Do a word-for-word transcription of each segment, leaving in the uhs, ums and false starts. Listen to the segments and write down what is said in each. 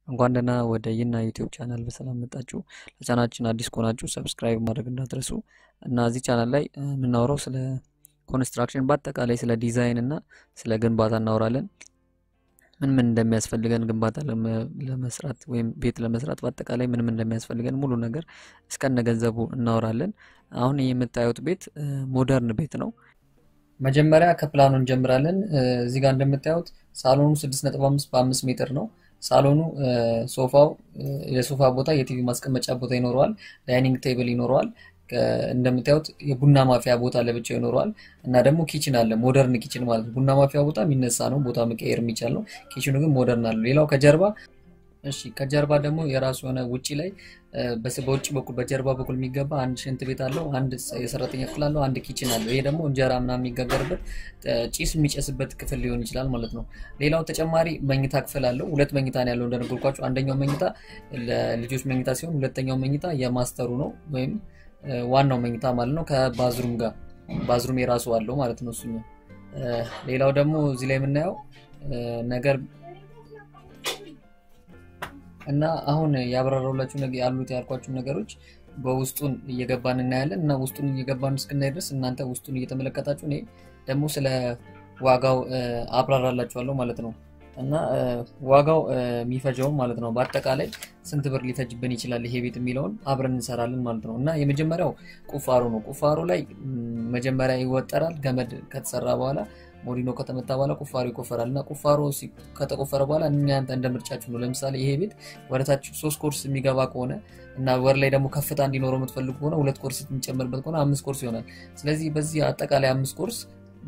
እንኳን ደህና ወደ ይና ዩቲዩብ ቻናል በሰላም መጣችሁ። ለቻናላችን አዲስ ከሆናችሁ ሰብስክራይብ ማድረግ እንዳትረሱ እና እዚህ ቻናል ላይ የምናወራው ስለ ኮንስትራክሽን በአጠቃላይ ስለ ዲዛይን እና ስለ ግንባታ እናወራለን። ምን ምን እንደሚያስፈልገን ግንባታ ለመስራት ወይም ቤት ለመስራት በአጠቃላይ ምን ምን እንደሚያስፈልገን ሙሉ ነገር እስከነ ገንዘቡ እናወራለን። አሁን የምታዩት ቤት ሞደርን ቤት ነው። መጀመሪያ ከፕላኑ እንጀምራለን። እዚህ ጋር እንደምታዩት ሳሎኑ ስድስት ነጥብ አምስት በአምስት ሜትር ነው። ሳሎኑ ሶፋው የሶፋ ቦታ የቲቪ ማስቀመጫ ቦታ ይኖረዋል። ዳይኒንግ ቴብል ይኖረዋል። እንደምታዩት የቡና ማፍያ ቦታ ለብቻው ይኖረዋል እና ደግሞ ኪችን አለ። ሞደርን ኪችን ማለት ነው። ቡና ማፍያ ቦታ የሚነሳ ነው፣ ቦታ መቀየር የሚቻል ነው። ኪችኑ ግን ሞደርን አለ። ሌላው ከጀርባ እሺ ከጀርባ ደግሞ የራሱ የሆነ ውጪ ላይ በውጪ በኩል በጀርባ በኩል የሚገባ አንድ ሽንት ቤት አለው፣ አንድ የሰራተኛ ክፍል አለው፣ አንድ ኪችን አለው። ይሄ ደግሞ እንጀራ ምናምን የሚጋገርበት ጪስ የሚጨስበት ክፍል ሊሆን ይችላል ማለት ነው። ሌላው ተጨማሪ መኝታ ክፍል አለው። ሁለት መኝታ ነው ያለው እንደነገርኳችሁ። አንደኛው መኝታ ለልጆች መኝታ ሲሆን ሁለተኛው መኝታ የማስተሩ ነው ወይም ዋናው መኝታ ማለት ነው። ከባዝሩም ጋር ባዝሩም የራሱ አለው ማለት ነው እሱኛ። ሌላው ደግሞ እዚህ ላይ የምናየው ነገር እና አሁን ያብራራውላችሁ ነገር ያሉት ያልኳችሁ ነገሮች በውስጡን እየገባን እናያለን እና ውስጡን እየገባን እስክናይ ድረስ እናንተ ውስጡን እየተመለከታችሁ እኔ ደግሞ ስለ ዋጋው አብራራላችኋለሁ ማለት ነው። እና ዋጋው የሚፈጀው ማለት ነው በአጠቃላይ ስንት ብር ሊፈጅብን ይችላል ይሄ ቤት የሚለውን አብረን እንሰራለን ማለት ነው። እና የመጀመሪያው ቁፋሮ ነው። ቁፋሮ ላይ መጀመሪያ ይወጠራል። ገመድ ከተሰራ በኋላ ሞዲኖ ከተመታ በኋላ ቁፋሮ ይቆፈራልና ቁፋሮ ከተቆፈረ በኋላ እናንተ እንደምርጫችሁ ነው። ለምሳሌ ይሄ ቤት ወደታች ሶስት ኮርስ የሚገባ ከሆነ እና ወር ላይ ደግሞ ከፍታ እንዲኖረው የምትፈልጉ ከሆነ ሁለት ኮርስ እንጨምርበት ከሆነ አምስት ኮርስ ይሆናል። ስለዚህ በዚህ አጠቃላይ አምስት ኮርስ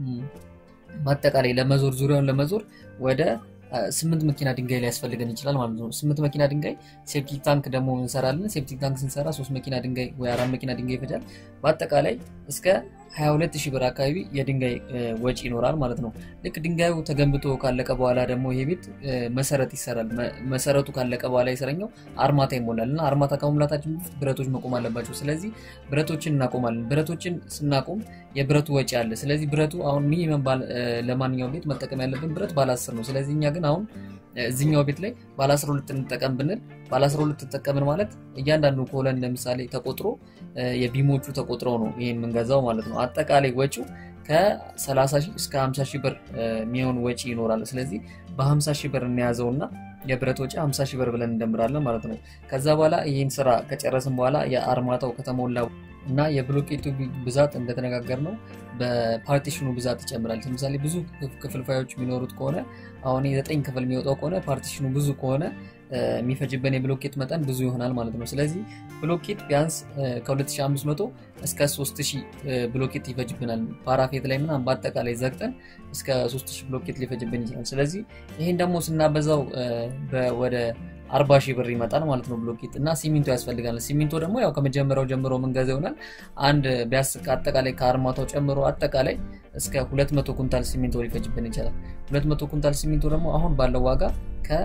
ማጠቃላይ ለመዞር ዙሪያውን ለመዞር ወደ ስምንት መኪና ድንጋይ ላይ ያስፈልገን ይችላል ማለት ነው። ስምንት መኪና ድንጋይ ሴፕቲክ ታንክ ደግሞ እንሰራለን። ሴፕቲክ ታንክ ስንሰራ ሶስት መኪና ድንጋይ ወይ አራት መኪና ድንጋይ ይፈጃል። በአጠቃላይ እስከ ሃያ ሁለት ሺህ ብር አካባቢ የድንጋይ ወጪ ይኖራል ማለት ነው። ልክ ድንጋዩ ተገንብቶ ካለቀ በኋላ ደግሞ ይሄ ቤት መሰረት ይሰራል። መሰረቱ ካለቀ በኋላ ይሰረኛው አርማታ ይሞላልና አርማታ ከመሙላታችን በፊት ብረቶች መቆም አለባቸው። ስለዚህ ብረቶችን እናቆማለን። ብረቶችን ስናቆም የብረቱ ወጪ አለ። ስለዚህ ብረቱ አሁን ሚኒመም ለማንኛውም ቤት መጠቀም ያለብን ብረት ባለ አስር ነው። ስለዚህ እኛ ግን አሁን እዚህኛው ቤት ላይ ባለ አስራ ሁለት እንጠቀም ብንል ባለ አስራ ሁለት ተጠቀምን ማለት እያንዳንዱ ኮለን ለምሳሌ ተቆጥሮ የቢሞቹ ተቆጥረው ነው ይሄን መንገዛው ማለት ነው። አጠቃላይ ወጪው ከ30 ሺህ እስከ ሃምሳ ሺህ ብር የሚሆን ወጪ ይኖራል። ስለዚህ በ50 ሺህ ብር እንያዘውና የብረት ወጪ ሃምሳ ሺህ ብር ብለን እንደምራለን ማለት ነው። ከዛ በኋላ ይሄን ስራ ከጨረስን በኋላ የአርማታው ከተሞላ እና የብሎኬቱ ብዛት እንደተነጋገርነው በፓርቲሽኑ ብዛት ይጨምራል። ለምሳሌ ብዙ ክፍልፋዮች የሚኖሩት ከሆነ አሁን ዘጠኝ ክፍል የሚወጣው ከሆነ ፓርቲሽኑ ብዙ ከሆነ የሚፈጅበን የብሎኬት መጠን ብዙ ይሆናል ማለት ነው። ስለዚህ ብሎኬት ቢያንስ ከ2500 እስከ ሶስት ሺህ ብሎኬት ይፈጅብናል። ፓራፌት ላይ ምናምን በአጠቃላይ ዘግተን እስከ ሶስት ሺህ ብሎኬት ሊፈጅብን ይችላል። ስለዚህ ይሄን ደግሞ ስናበዛው ወደ አርባ ሺህ ብር ይመጣል ማለት ነው ብሎኬት እና ሲሚንቶ ያስፈልጋል። ሲሚንቶ ደግሞ ያው ከመጀመሪያው ጀምሮ መንገዛ ይሆናል። አንድ ቢያስ አጠቃላይ ከአርማታው ጨምሮ አጠቃላይ እስከ ሁለት መቶ ኩንታል ሲሚንቶ ሊፈጅብን ይችላል። ሁለት መቶ ኩንታል ሲሚንቶ ደግሞ አሁን ባለው ዋጋ ከ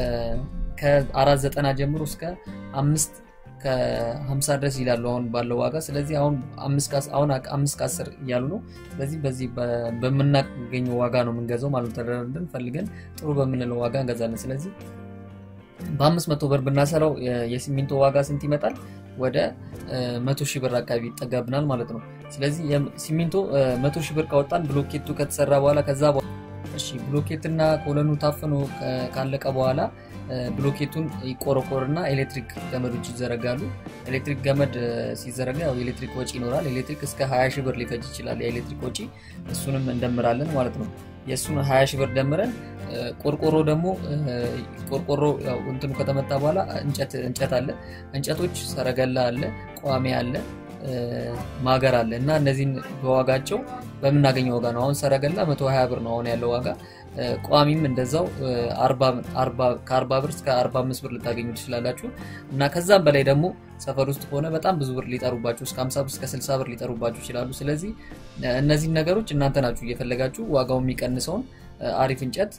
ከአራት መቶ ዘጠና ጀምሮ እስከ አምስት ከሃምሳ ድረስ ይላል አሁን ባለው ዋጋ። ስለዚህ አሁን አምስት ካስ አሁን አምስት ከአስር ይያሉ ነው። ስለዚህ በዚህ በመናገኘው ዋጋ ነው መንገዛው ማለት ተደረደን ፈልገን ጥሩ በመነለው ዋጋ እንገዛለን። ስለዚህ በአምስት መቶ ብር ብናሰራው የሲሚንቶ ዋጋ ስንት ይመጣል? ወደ መቶ ሺህ ብር አካባቢ ይጠጋብናል ማለት ነው። ስለዚህ ሲሚንቶ መቶ ሺህ ብር ካወጣን ብሎኬቱ ከተሰራ በኋላ ከዛ እሺ ብሎኬትና ኮለኑ ታፍኖ ካለቀ በኋላ ብሎኬቱን ይቆረቆርና ኤሌክትሪክ ገመዶች ይዘረጋሉ። ኤሌክትሪክ ገመድ ሲዘረጋ ያው ኤሌክትሪክ ወጪ ይኖራል። ኤሌክትሪክ እስከ ሃያ ሺህ ብር ሊፈጅ ይችላል የኤሌክትሪክ ወጪ። እሱንም እንደምራለን ማለት ነው። የሱን ሃያ ሺህ ብር ደምረን ቆርቆሮ ደግሞ ቆርቆሮ ያው እንትኑ ከተመታ በኋላ እንጨት እንጨት አለ። እንጨቶች ሰረገላ አለ፣ ቋሚ አለ፣ ማገር አለ እና እነዚህን በዋጋቸው በመናገኘው ዋጋ ነው። አሁን ሰረገላ መቶ ሃያ ብር ነው አሁን ያለው ዋጋ። ቋሚም እንደዛው አርባ አርባ ከአርባ ብር እስከ አርባ አምስት ብር ልታገኙ ትችላላችሁ እና ከዛም በላይ ደግሞ ሰፈር ውስጥ ሆነ በጣም ብዙ ብር ሊጠሩባችሁ እስከ ሃምሳ ብር እስከ ስልሳ ብር ሊጠሩባችሁ ይችላሉ። ስለዚህ እነዚህ ነገሮች እናንተ ናችሁ እየፈለጋችሁ ዋጋው የሚቀንሰውን አሪፍ እንጨት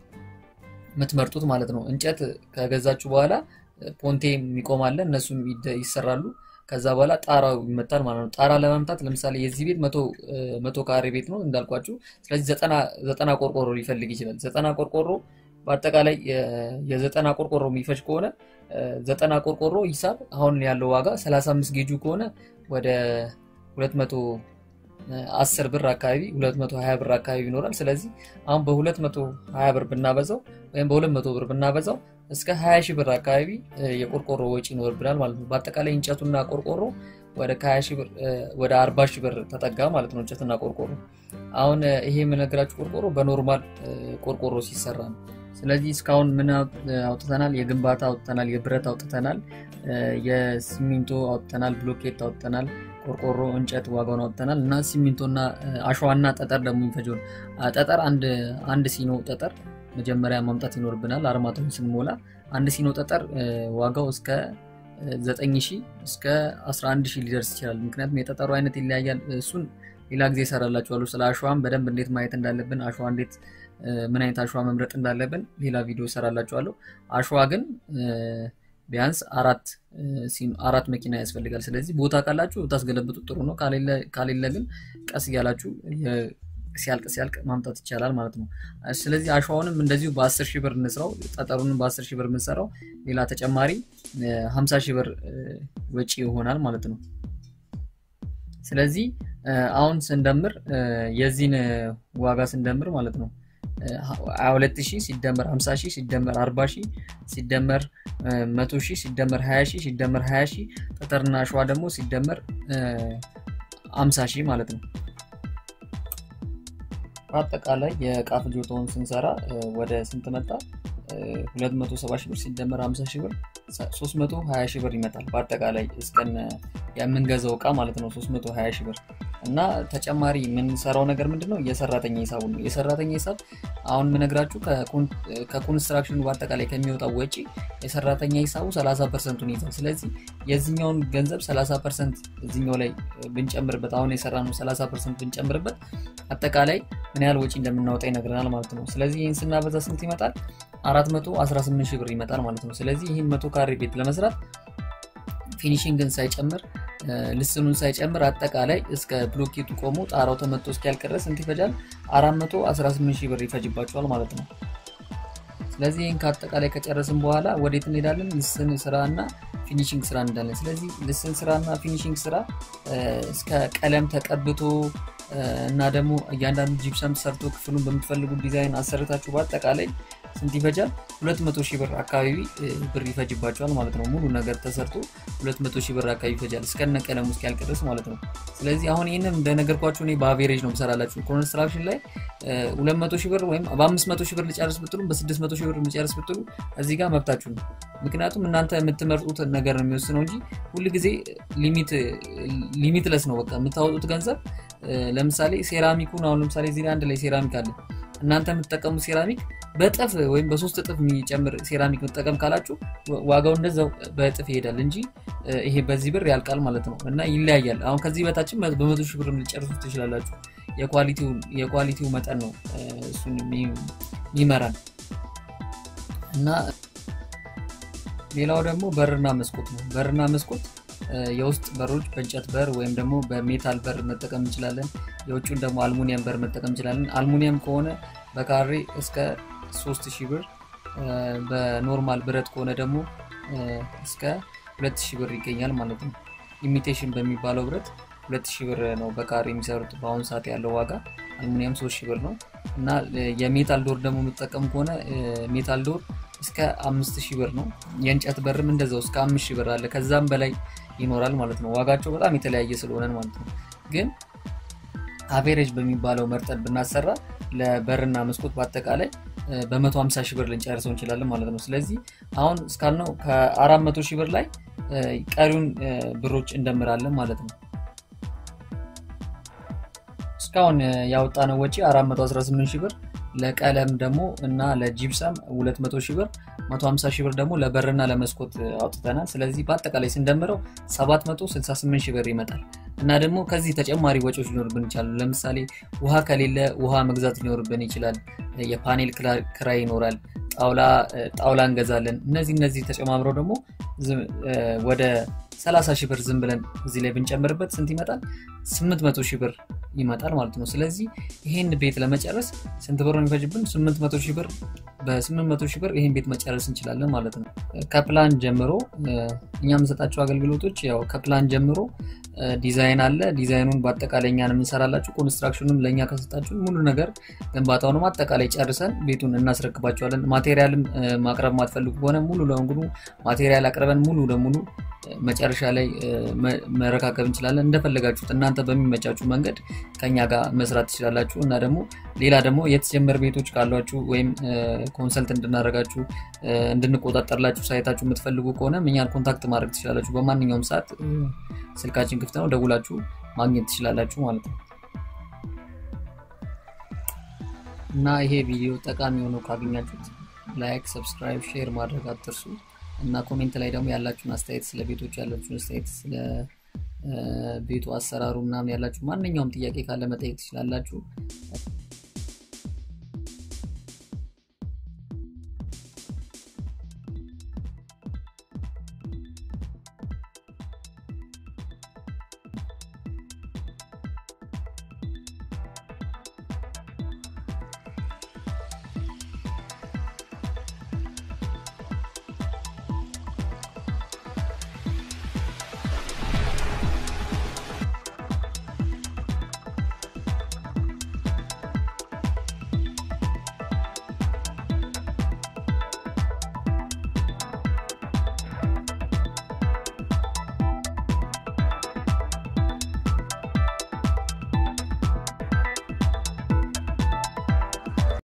የምትመርጡት ማለት ነው። እንጨት ከገዛችሁ በኋላ ፖንቴ የሚቆማለ እነሱም ይሰራሉ። ከዛ በኋላ ጣራው ይመታል ማለት ነው። ጣራ ለማምጣት ለምሳሌ የዚህ ቤት መቶ መቶ ካሬ ቤት ነው እንዳልኳችሁ። ስለዚህ ዘጠና ዘጠና ቆርቆሮ ሊፈልግ ይችላል። ዘጠና ቆርቆሮ በአጠቃላይ የዘጠና ቆርቆሮ የሚፈጅ ከሆነ ዘጠና ቆርቆሮ ሂሳብ አሁን ያለው ዋጋ ሰላሳ አምስት ጌጁ ከሆነ ወደ ሁለት መቶ አስር ብር አካባቢ ሁለት መቶ ሃያ ብር አካባቢ ይኖራል ስለዚህ አሁን በ220 ብር ብናበዛው ወይም በ200 ብር ብናበዛው እስከ ሃያ ሺህ ብር አካባቢ የቆርቆሮ ወጪ ይኖርብናል ማለት ነው በአጠቃላይ እንጨቱና ቆርቆሮ ወደ ሃያ ሺህ ብር ወደ አርባ ሺህ ብር ተጠጋ ማለት ነው እንጨቱና ቆርቆሮ አሁን ይሄ የምነግራችሁ ቆርቆሮ በኖርማል ቆርቆሮ ሲሰራ ነው ስለዚህ እስካሁን ምን አውጥተናል የግንባታ አውጥተናል የብረት አውጥተናል የሲሚንቶ አውጥተናል ብሎኬት አውጥተናል ቆርቆሮ እንጨት ዋጋውን አውጥተናል እና ሲሚንቶና አሸዋና ጠጠር ደግሞ ይፈጀው ጠጠር አንድ አንድ ሲኖ ጠጠር መጀመሪያ ማምጣት ይኖርብናል አርማታውን ስንሞላ አንድ ሲኖ ጠጠር ዋጋው እስከ ዘጠኝ ሺህ እስከ አስራ አንድ ሺህ ሊደርስ ይችላል ምክንያቱም የጠጠሩ አይነት ይለያያል እሱን ሌላ ጊዜ ሰራላችኋለሁ ስለ አሸዋም በደንብ እንዴት ማየት እንዳለብን አሸዋ እንዴት ምን አይነት አሸዋ መምረጥ እንዳለብን ሌላ ቪዲዮ ሰራላችኋለሁ አሸዋ ግን ቢያንስ አራት አራት መኪና ያስፈልጋል ስለዚህ ቦታ ካላችሁ ታስገለብጡ ጥሩ ነው ካሌለ ካሌለ ግን ቀስ ያላችሁ ሲያልቅ ሲያልቅ ማምጣት ይቻላል ማለት ነው ስለዚህ አሸዋውንም እንደዚሁ በ10 ሺህ ብር እንስራው ጠጠሩንም በ10 ሺህ ብር እንሰራው ሌላ ተጨማሪ ሃምሳ ሺህ ብር ወጪ ይሆናል ማለት ነው ስለዚህ አሁን ስንደምር የዚህን ዋጋ ስንደምር ማለት ነው ሃያ ሁለት ሺህ ሲደመር ሃምሳ ሺህ ሲደመር አርባ ሺህ ሲደመር መቶ ሺህ ሲደመር ሃያ ሺህ ሲደመር ሃያ ሺህ ጠጠርና አሸዋ ደግሞ ሲደመር ሃምሳ ሺህ ማለት ነው በአጠቃላይ የዕቃ ፍጆታውን ስንሰራ ወደ ስንት መጣ ሁለት መቶ ሰባ ሺህ ብር ሲደመር ሃምሳ ሺህ ብር ሶስት መቶ ሃያ ሺህ ብር ይመጣል በአጠቃላይ እስከነ የምንገዛው ዕቃ ማለት ነው ሶስት መቶ ሃያ ሺህ ብር እና ተጨማሪ ምን ሰራው ነገር ምንድነው የሰራተኛ ሂሳቡ ነው የሰራተኛ ሂሳብ አሁን ምነግራችሁ ከኮንስትራክሽኑ በአጠቃላይ ከሚወጣው ወጪ የሰራተኛ ሂሳቡ ሰላሳ ፐርሰንት ን ይዛል ስለዚህ የዚህኛውን ገንዘብ ሰላሳ ፐርሰንት እዚህኛው ላይ ብንጨምርበት አሁን የሰራነው ሰላሳ ፐርሰንት ብንጨምርበት አጠቃላይ ምን ያህል ወጪ እንደምናወጣ ይነግረናል ማለት ነው ስለዚህ ይሄን ስናበዛ ስንት ይመጣል አራት መቶ አስራ ስምንት ሺህ ብር ይመጣል ማለት ነው ስለዚህ ይሄን መቶ ካሬ ቤት ለመስራት ፊኒሺንግን ሳይጨምር ልስኑን ሳይጨምር አጠቃላይ እስከ ብሎኬቱ ቆሞ ጣራው ተመቶ እስኪያልቅ ድረስ ስንት ይፈጃል አራት መቶ አስራ ስምንት ሺህ ብር ይፈጅባቸዋል ማለት ነው ስለዚህ ይሄን ከአጠቃላይ ከጨረስን በኋላ ወዴት እንሄዳለን ልስን ስራና ፊኒሺንግ ስራ እንዳለን ስለዚህ ልስን ስራና ፊኒሺንግ ስራ እስከ ቀለም ተቀብቶ እና ደግሞ እያንዳንዱ ጂፕሰም ሰርቶ ክፍሉን በመፈልጉ ዲዛይን አሰርታችሁ በአጠቃላይ ስንት ይፈጃል ሁለት መቶ ሺህ ብር አካባቢ ብር ይፈጅባቸዋል ማለት ነው ሙሉ ነገር ተሰርቶ ሁለት መቶ ሺህ ብር አካባቢ ይፈጃል እስከነ ቀለሙ እስኪያልቅ ድረስ ማለት ነው ስለዚህ አሁን ይሄንን እንደነገርኳችሁ እኔ በአቨሬጅ ነው መሰራላችሁ ኮንስትራክሽን ላይ ሁለት መቶ ሺህ ብር ወይም በአምስት መቶ ሺህ ብር ልጨርስ ብትሉ በስድስት መቶ ሺህ ብር ልጨርስ ብትሉ እዚህ ጋር መብታችሁ ነው ምክንያቱም እናንተ የምትመርጡት ነገር ነው የሚወስነው እንጂ ሁሉ ጊዜ ሊሚት ሊሚትለስ ነው በቃ የምታወጡት ገንዘብ ለምሳሌ ሴራሚኩን አሁን ለምሳሌ እዚህ ላይ አንድ ላይ ሴራሚክ አለ እናንተ የምትጠቀሙ ሴራሚክ በጥፍ ወይም በሶስት ጥፍ የሚጨምር ሴራሚክ መጠቀም ካላችሁ ዋጋው እንደዛው በጥፍ ይሄዳል እንጂ ይሄ በዚህ ብር ያልቃል ማለት ነው እና ይለያያል አሁን ከዚህ በታችም በመቶ ሺህ ብር ልጨርሱት ትችላላችሁ የኳሊቲው የኳሊቲው መጠን ነው እሱን ይመራል እና ሌላው ደግሞ በርና መስኮት ነው በርና መስኮት የውስጥ በሮች በእንጨት በር ወይም ደግሞ በሜታል በር መጠቀም እንችላለን የውጭውን ደግሞ አልሙኒየም በር መጠቀም እንችላለን አልሙኒየም ከሆነ በካሬ እስከ ሶስት ሺህ ብር በኖርማል ብረት ከሆነ ደግሞ እስከ ሁለት ሺህ ብር ይገኛል ማለት ነው ኢሚቴሽን በሚባለው ብረት ሁለት ሺህ ብር ነው በካሬ የሚሰሩት በአሁን ሰዓት ያለው ዋጋ አልሙኒየም ሶስት ሺህ ብር ነው እና የሜታል ዶር ደግሞ መጠቀም ከሆነ ሜታል ዶር እስከ አምስት ሺህ ብር ነው የእንጨት በርም እንደዛው እስከ አምስት ሺህ ብር አለ ከዛም በላይ ይኖራል ማለት ነው ዋጋቸው በጣም የተለያየ ስለሆነ ማለት ነው ግን አቨሬጅ በሚባለው መርጠን ብናሰራ ለበርና መስኮት በአጠቃላይ በ150 ሺህ ብር ልንጨርሰው እንችላለን ማለት ነው ስለዚህ አሁን እስካልነው ከ400 ሺህ ብር ላይ ቀሪውን ብሮች እንደምራለን ማለት ነው እስካሁን ያወጣነው ወጪ አራት መቶ አስራ ስምንት ሺህ ብር ለቀለም ደግሞ እና ለጂፕሰም ሁለት መቶ ሺህ ብር መቶ ሃምሳ ሺህ ብር ደግሞ ለበርና ለመስኮት አውጥተናል ስለዚህ በአጠቃላይ ስንደምረው ሰባት መቶ ስልሳ ስምንት ሺህ ብር ይመጣል እና ደግሞ ከዚህ ተጨማሪ ወጪዎች ሊኖርብን ይችላል ለምሳሌ ውሃ ከሌለ ውሃ መግዛት ሊኖርብን ይችላል የፓኔል ክራይ ይኖራል ጣውላ ጣውላ እንገዛለን እነዚህ እነዚህ ተጨማምረው ደግሞ ወደ ሰላሳ ሺህ ብር ዝም ብለን እዚህ ላይ ብንጨምርበት ስንት ይመጣል ስምንት መቶ ሺህ ብር ይመጣል ማለት ነው ስለዚህ ይሄን ቤት ለመጨረስ ስንት ብር ነው የሚፈጅብን ስምንት መቶ ሺህ ብር በስምንት መቶ ሺህ ብር ይሄን ቤት መጨረስ እንችላለን ማለት ነው ከፕላን ጀምሮ እኛ የምንሰጣቸው አገልግሎቶች ያው ከፕላን ጀምሮ ዲዛይን አለ ዲዛይኑን በአጠቃላይ እኛን እንሰራላችሁ ኮንስትራክሽኑም ለኛ ከሰጣችሁ ሙሉ ነገር ግንባታውን አጠቃላይ ጨርሰን ቤቱን እናስረክባቸዋለን ማቴሪያልም ማቅረብ ማትፈልጉ ሆነ ሙሉ ለሙሉ ማቴሪያል አቅርበን ሙሉ ለሙሉ መጨረሻ ላይ መረካከብ እንችላለን እንደፈለጋችሁት እናንተ በሚመቻችሁ መንገድ ከኛ ጋር መስራት ትችላላችሁ እና ደግሞ ሌላ ደግሞ የተጀመረ ቤቶች ካሏችሁ ወይም ኮንሰልት እንድናረጋችሁ እንድንቆጣጣርላችሁ ሳይታችሁ የምትፈልጉ ከሆነ እኛን ኮንታክት ማድረግ ትችላላችሁ በማንኛውም ሰዓት ስልካችን ክፍት ነው ደውላችሁ ማግኘት ትችላላችሁ ማለት ነው እና ይሄ ቪዲዮ ጠቃሚ ሆኖ ካገኛችሁት ላይክ ሰብስክራይብ ሼር ማድረግ አትርሱ እና ኮሜንት ላይ ደግሞ ያላችሁን አስተያየት ስለ ቤቶች ያላችሁን አስተያየት ስለ ቤቱ አሰራሩ ምናምን ያላችሁ ማንኛውም ጥያቄ ካለ መጠየቅ ትችላላችሁ